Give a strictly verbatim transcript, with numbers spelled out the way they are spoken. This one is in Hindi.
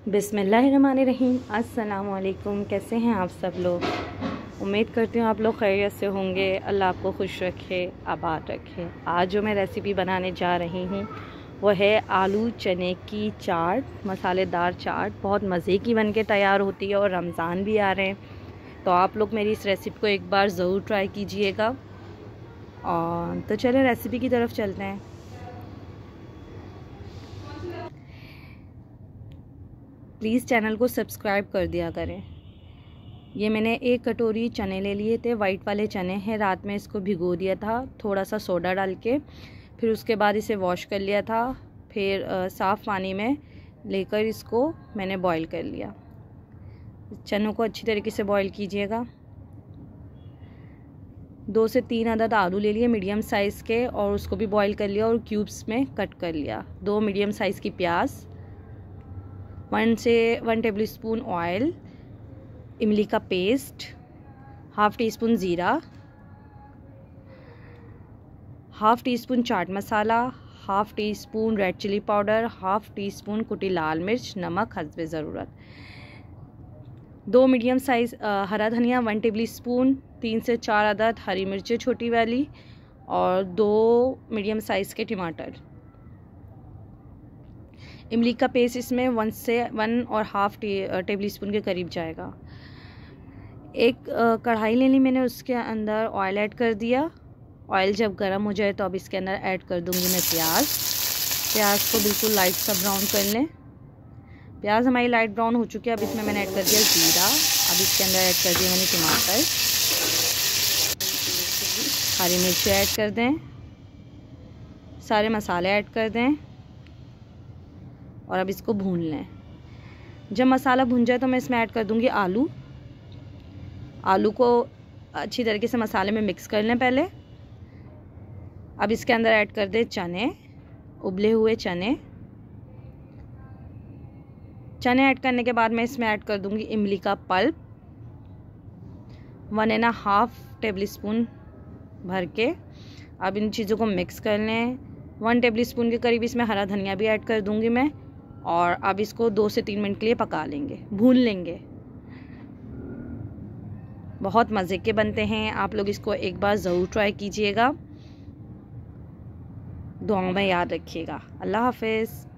बिस्मिल्लाहिर्रहमानिर्रहीम। अस्सलामुअलैकुम। कैसे हैं आप सब लोग? उम्मीद करती हूँ आप लोग खैरियत से होंगे। अल्लाह आपको खुश रखे, आबाद रखे। आज जो मैं रेसिपी बनाने जा रही हूँ वो है आलू चने की चाट, मसालेदार चाट। बहुत मज़े की बन के तैयार होती है और रमज़ान भी आ रहे हैं, तो आप लोग मेरी इस रेसिपी को एक बार ज़रूर ट्राई कीजिएगा। और तो चलें रेसिपी की तरफ चलते हैं। प्लीज़ चैनल को सब्सक्राइब कर दिया करें। ये मैंने एक कटोरी चने ले लिए थे, वाइट वाले चने हैं। रात में इसको भिगो दिया था थोड़ा सा सोडा डाल के, फिर उसके बाद इसे वॉश कर लिया था। फिर साफ़ पानी में लेकर इसको मैंने बॉईल कर लिया। चनों को अच्छी तरीके से बॉईल कीजिएगा। दो से तीन अदद आलू ले लिए मीडियम साइज़ के, और उसको भी बॉईल कर लिया और क्यूब्स में कट कर लिया। दो मीडियम साइज़ की प्याज, वन से वन टेबल स्पून ऑयल, इमली का पेस्ट, हाफ़ टी स्पून ज़ीरा, half teaspoon chaat masala, half teaspoon red chilli powder, half teaspoon कुटी लाल मिर्च, नमक हस्बे ज़रूरत। दो मीडियम साइज़ हरा धनिया वन टेबल स्पून, तीन से चार अदद हरी मिर्चें छोटी वाली, और दो मीडियम साइज़ के टमाटर। इमली का पेस्ट इसमें वन से वन और हाफ़ टे, टेबल स्पून के करीब जाएगा। एक कढ़ाई ले ली मैंने, उसके अंदर ऑयल ऐड कर दिया। ऑयल जब गर्म हो जाए तो अब इसके अंदर ऐड कर दूंगी मैं प्याज। प्याज को बिल्कुल लाइट सा ब्राउन कर लें। प्याज हमारी लाइट ब्राउन हो चुकी है। अब इसमें मैंने ऐड कर दिया ज़ीरा। अब इसके अंदर ऐड कर दिया मैंने टमाटर, हरी मिर्ची ऐड कर दें, सारे मसाले ऐड कर दें और अब इसको भून लें। जब मसाला भून जाए तो मैं इसमें ऐड कर दूंगी आलू। आलू को अच्छी तरीके से मसाले में मिक्स कर लें पहले। अब इसके अंदर ऐड कर दें चने, उबले हुए चने। चने ऐड करने के बाद मैं इसमें ऐड कर दूंगी इमली का pulp, one and half tablespoon भर के। अब इन चीज़ों को मिक्स कर लें। वन टेबल स्पून के करीब इसमें हरा धनिया भी ऐड कर दूंगी मैं, और अब इसको दो से तीन मिनट के लिए पका लेंगे, भून लेंगे। बहुत मज़े के बनते हैं, आप लोग इसको एक बार ज़रूर ट्राई कीजिएगा। दुआओं में याद रखिएगा। अल्लाह हाफ़िज़।